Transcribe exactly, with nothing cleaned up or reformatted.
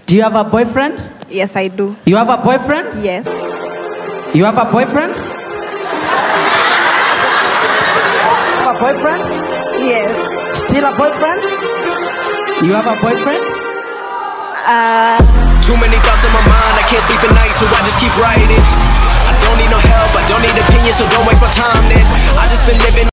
Do you have a boyfriend? Yes, I do. You have a boyfriend? Yes. You have a boyfriend? Have a boyfriend? Yes. Still a boyfriend? You have a boyfriend? Uh. Too many thoughts in my mind, I can't sleep at night, so I just keep writing. I don't need no help, I don't need opinions, so don't waste my time then. I just been living